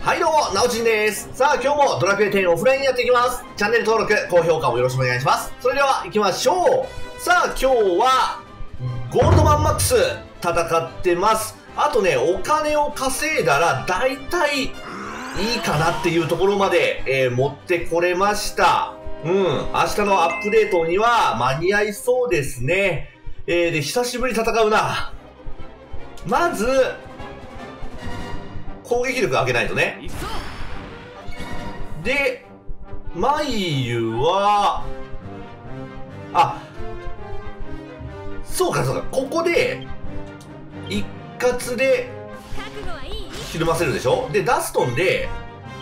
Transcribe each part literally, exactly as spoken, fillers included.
はいどうも、なおちんです。さあ、今日もドラクエテンオフラインやっていきます。チャンネル登録、高評価もよろしくお願いします。それでは行きましょう。さあ、今日は、ゴールドマンマックス戦ってます。あとね、お金を稼いだら、だいたいいいかなっていうところまで、えー、持ってこれました。うん、明日のアップデートには間に合いそうですね。えー、で、久しぶりに戦うな。まず、攻撃力上げないとね。で、マイユは、あ、そうかそうか、ここで、一括で、ひるませるでしょ。で、ダストンで、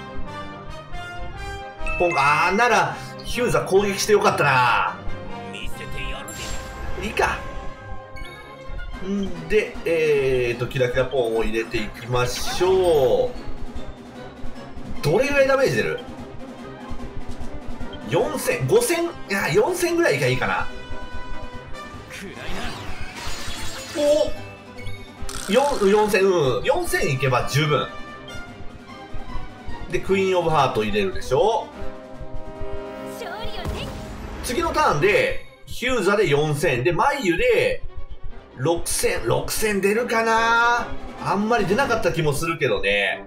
ポン、あー、なら、ヒューザ攻撃してよかったな。いいか。んで、えーと、キラキラポンを入れていきましょう。どれぐらいダメージ出る ?よんせん、ごせん、いや、よんせんぐらいがいいかな。およんせん、うん、よんせんいけば十分。で、クイーンオブハート入れるでしょ。次のターンで、ヒューザでよんせん、で、マイユで、ろくせん、ろくせん出るかな。あんまり出なかった気もするけどね。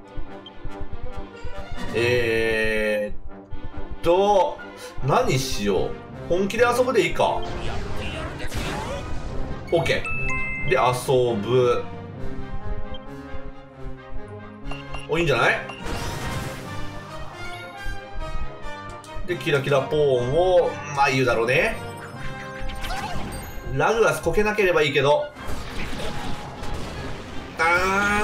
えーっと、何しよう。本気で遊ぶでいいか。OK。で、遊ぶ。お、いいんじゃない。で、キラキラポーンを、まあ言うだろうね。ラグラスこけなければいいけど。あ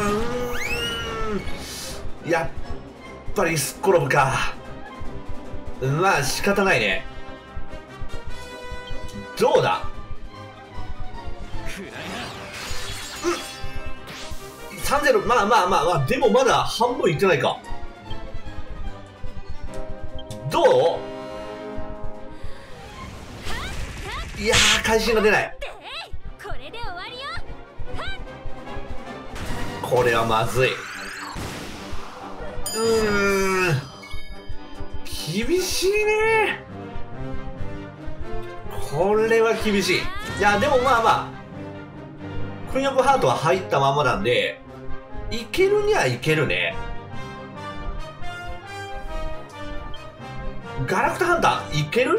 ーん。やっぱりスコロブか。まあ仕方ないね。どうだ。うん。さんぜろ、まあまあまあまあ、でもまだ半分いってないか。どう。いやー、会心が出ない。これはまずい。うーん、厳しいね。これは厳しい。いや、でもまあまあ、クイーンオブハートは入ったままなんで、いけるにはいけるね。ガラクタハンター、いける。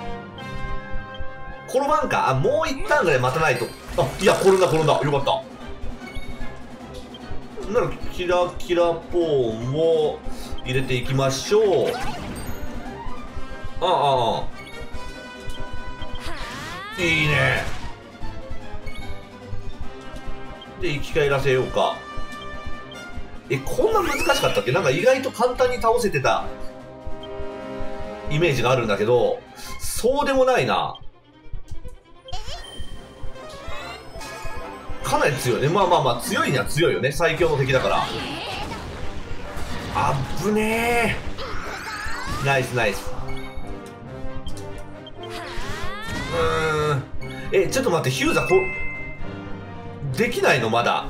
転ばんか。あ、もう一旦ぐらい待たないと。あ、いや、転んだ転んだ。よかった。なら、キラキラポーンを入れていきましょう。ああ、ああ。いいね。で、生き返らせようか。え、こんな難しかったっけ。なんか意外と簡単に倒せてたイメージがあるんだけど、そうでもないな。かなり強いね。まあまあまあ、強いには強いよね。最強の敵だから。あっぶねー。ナイスナイス。うーん。え、ちょっと待って、ヒューザこ、できないのまだ。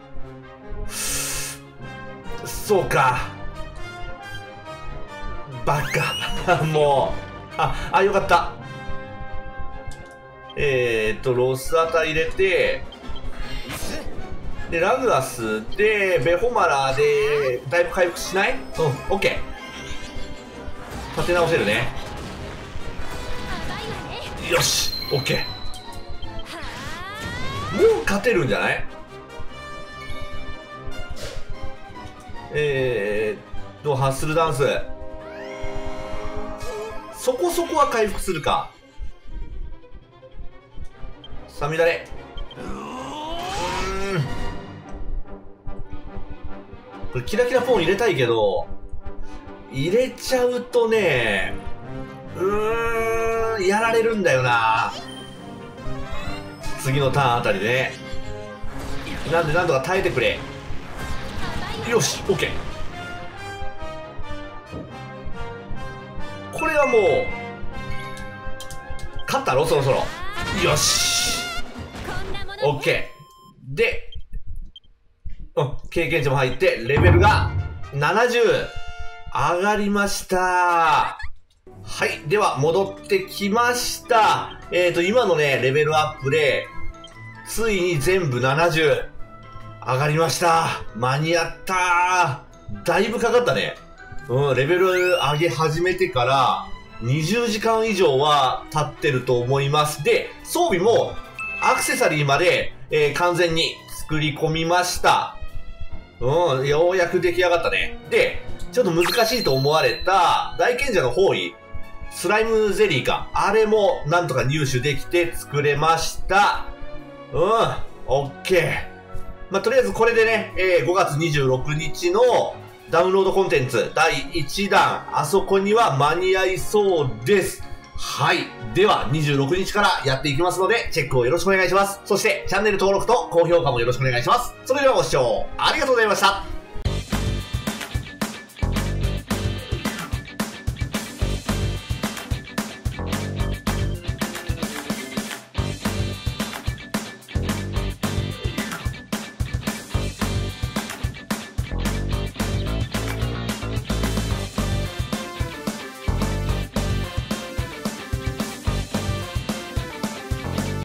そうか。バカ。もう。あ、あ、よかった。えーっと、ロスアタ入れて、で、ラグラスで、ベホマラで、だいぶ回復しない？うん、オッケー。立て直せるね。よし、オッケー。もう勝てるんじゃない？えーっと、ハッスルダンス。そこそこは回復するか。さみだれ。これキラキラポン入れたいけど、入れちゃうとね、うーん、やられるんだよな。次のターンあたりでね。なんでなんとか耐えてくれ。よし、オッケー。これはもう勝ったろ、そろそろ。よし、オッケー。で、うん、経験値も入ってレベルがななじゅう。上がりました。はい。では、戻ってきました。えっと、今のね、レベルアップで、ついに全部ななじゅう。上がりました。間に合ったー。だいぶかかったね。うん、レベル上げ始めてから、にじゅうじかん以上は経ってると思います。で、装備も、アクセサリーまで、えー、完全に作り込みました。うん、ようやく出来上がったね。で、ちょっと難しいと思われた、大賢者の方位、スライムゼリーか。あれも、なんとか入手できて作れました。うん、オッケー。まあ、とりあえずこれでね、えー、ごがつにじゅうろくにちのダウンロードコンテンツだいいちだん、あそこには間に合いそうです。はい。では、にじゅうろくにちからやっていきますので、チェックをよろしくお願いします。そして、チャンネル登録と高評価もよろしくお願いします。それではご視聴ありがとうございました。